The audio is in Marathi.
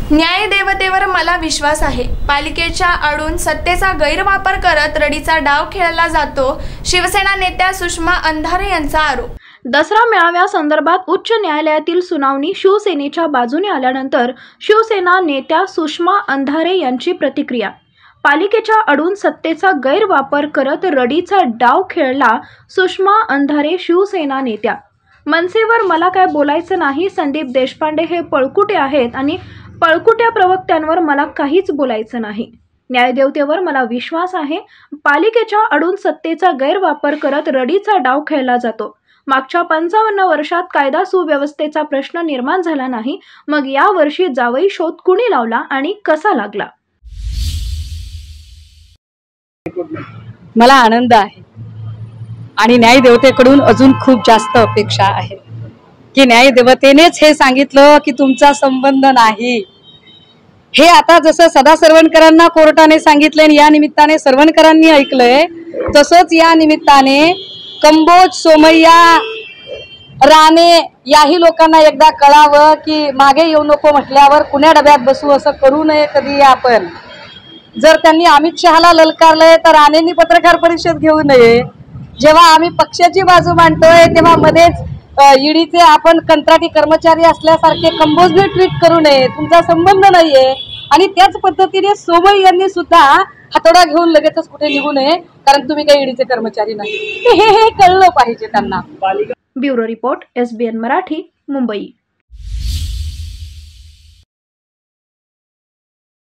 न्याय देवतेवर मला विश्वास आहे. पालिकेच्या आडून सत्तेचा गैरवापर करत रडीचा डाव खेळला जातो. शिवसेना नेत्या सुषमा अंधारे यांचा आरोप. दसरा मेळाव्यासंदर्भात उच्च न्यायालयातील सुनावणी शिवसेनेच्या बाजूने आल्यानंतर शिवसेना नेत्या सुषमा अंधारे यांची प्रतिक्रिया. पालिकेच्या आडून सत्तेचा गैरवापर करत रडीचा डाव खेळला. सुषमा अंधारे शिवसेना नेत्या. मनसेवर मला काय बोलायचं नाही. संदीप देशपांडे हे पळकुटे आहेत आणि पळकुट्या प्रवक्त्यांवर मला काहीच बोलायचं नाही. न्यायदेवतेवर मला विश्वास आहे. पालिकेच्या आडून सत्तेचा गैरवापर करत रडीचा डाव खेळला जातो. मागच्या 55 वर्षात कायदा सुव्यवस्थेचा प्रश्न निर्माण झाला नाही. मग या वर्षी जावई शोध कुणी लावला आणि कसा लागला? मला आनंद आहे आणि न्यायदेवतेकडून अजून खूप जास्त अपेक्षा आहे की न्यायदेवतेनेच हे सांगितलं की तुमचा संबंध नाही. हे आता जसं सदा सरवणकरांना कोर्टाने सांगितले आणि या निमित्ताने सरवणकरांनी ऐकलंय, तसंच या निमित्ताने कंबोज, सोमय्या, राणे याही लोकांना एकदा कळावं की मागे येऊ नको म्हटल्यावर कुण्या डब्यात बसू असं करू नये कधी आपण. जर त्यांनी अमित शहाला ललकारलंय तर राणेंनी पत्रकार परिषद घेऊ नये. जेव्हा आम्ही पक्षाची बाजू मांडतोय तेव्हा मध्येच ईडीचे आपण कंत्राटी कर्मचारी असल्यासारखे कंबोजने ट्विट करू नये, तुमचा संबंध नाहीये. आणि त्याच पद्धतीने सोमय्या यांनी सुद्धा हातोडा घेऊन लगेचच कुठे निघू नये, कारण तुम्ही काही ईडीचे कर्मचारी नाही. हे कळलं पाहिजे त्यांना. Bureau report, SBN Marathi, Mumbai.